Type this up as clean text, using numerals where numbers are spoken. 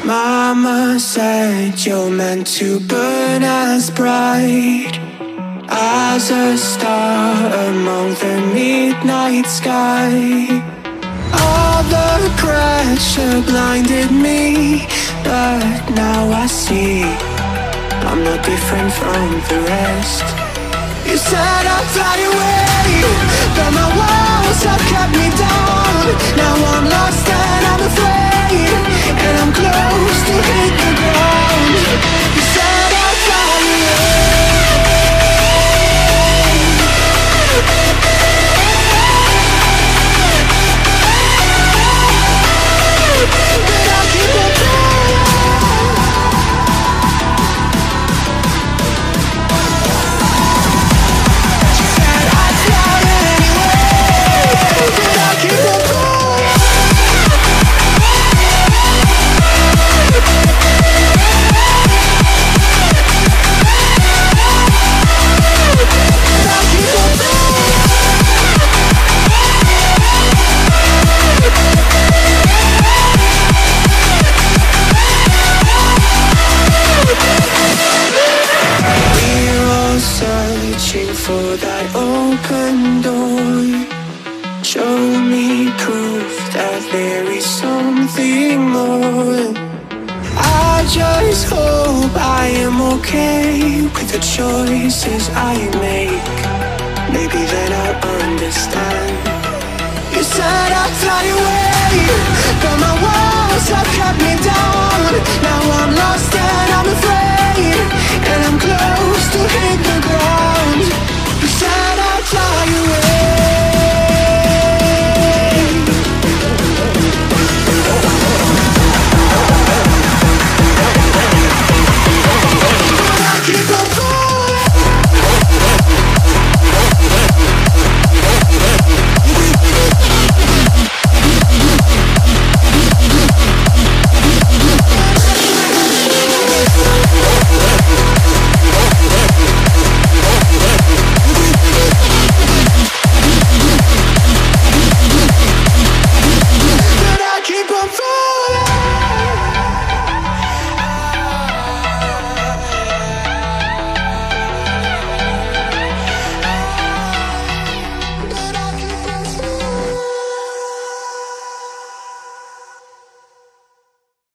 Mama said you're meant to burn as bright as a star among the midnight sky. All the pressure blinded me, but now I see I'm not different from the rest. You said I'd fly away, but my walls have kept me down. Now I'm lost and I'm afraid, and I'm close to hit the ground. You said I'd fly away, but I'll keep on flying. She said I'd fly anyway, but I'll keep on flying. We're all searching for that open door. Show me proof that there is something more. I just hope I am okay with the choices I make. Maybe then I'll understand. You said I'd fly away, but my walls have